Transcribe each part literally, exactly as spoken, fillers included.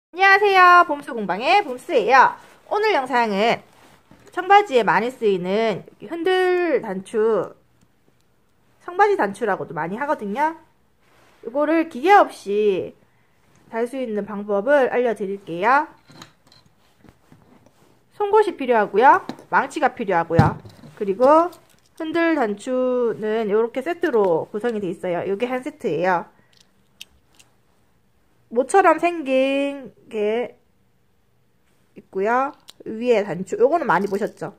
안녕하세요. 봄수 공방의 봄수예요. 오늘 영상은 청바지에 많이 쓰이는 흔들 단추, 청바지 단추라고도 많이 하거든요. 이거를 기계 없이 달 수 있는 방법을 알려드릴게요. 송곳이 필요하고요. 망치가 필요하고요. 그리고 흔들 단추는 이렇게 세트로 구성이 되어 있어요. 이게 한 세트예요. 모처럼 생긴 게 있고요. 위에 단추. 요거는 많이 보셨죠?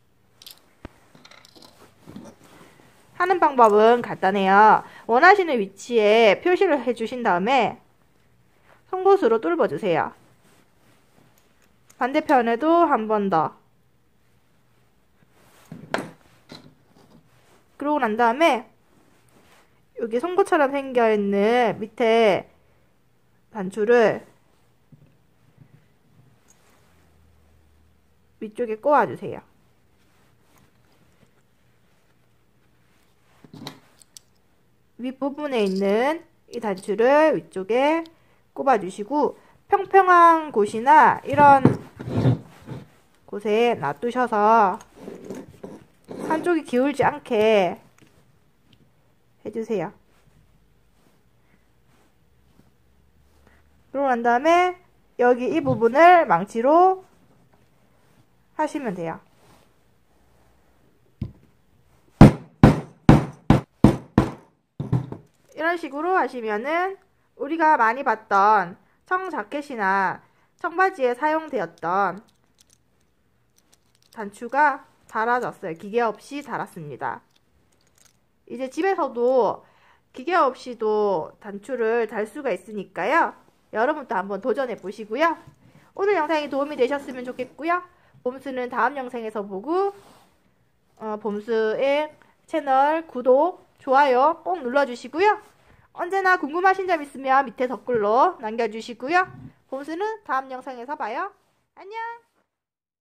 하는 방법은 간단해요. 원하시는 위치에 표시를 해주신 다음에 송곳으로 뚫어주세요. 반대편에도 한 번 더. 그러고 난 다음에 여기 송곳처럼 생겨있는 밑에 단추를 위쪽에 꽂아주세요. 윗부분에 있는 이 단추를 위쪽에 꼽아주시고 평평한 곳이나 이런 곳에 놔두셔서 한쪽이 기울지 않게 해주세요. 그러고 난 다음에 여기 이 부분을 망치로 하시면 돼요. 이런 식으로 하시면은 우리가 많이 봤던 청자켓이나 청바지에 사용되었던 단추가 달아졌어요. 기계 없이 달았습니다. 이제 집에서도 기계 없이도 단추를 달 수가 있으니까요. 여러분도 한번 도전해 보시고요. 오늘 영상이 도움이 되셨으면 좋겠고요. 봄수는 다음 영상에서 보고 어, 봄수의 채널 구독, 좋아요 꼭 눌러주시고요. 언제나 궁금하신 점 있으면 밑에 댓글로 남겨주시고요. 봄수는 다음 영상에서 봐요. 안녕.